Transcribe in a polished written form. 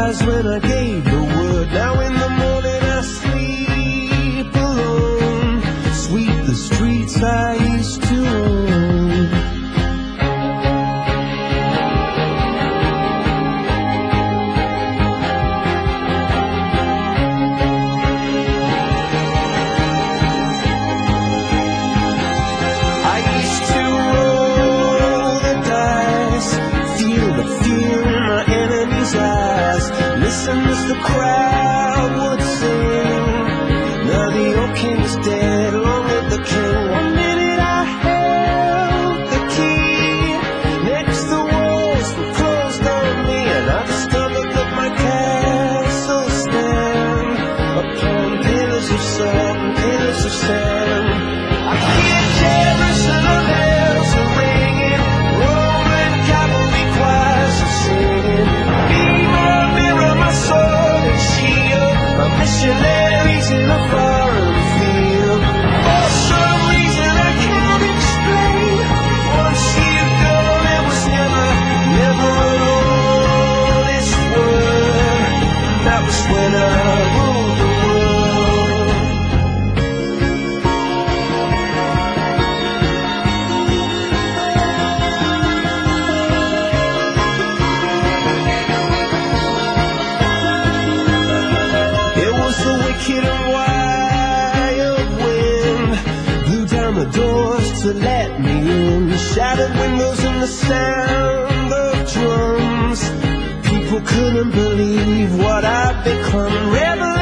eyes when I gave the word. Now in the morning I sleep alone, sweep the streets I used to own. I used to roll the dice, feel the fear in my enemy's eyes, listen as the crowd would sing. Now the old king's dead, long live the king. One minute I held the key, next the walls were closed on me, and I discovered that my castle stand upon pillars of salt and pillars of sand. I hear Jerusalem bells are ringing, Roman cavalry choirs are singing. Mirror, my sword and shield, my missionaries in a foreign field. For some reason I can't explain, once you've gone there was never an honest word. That was when I ruled the world. It was the wicked and wild wind, blew down the doors to let me in, shattered windows and the sound of drums. People couldn't believe what I'd become. Rebel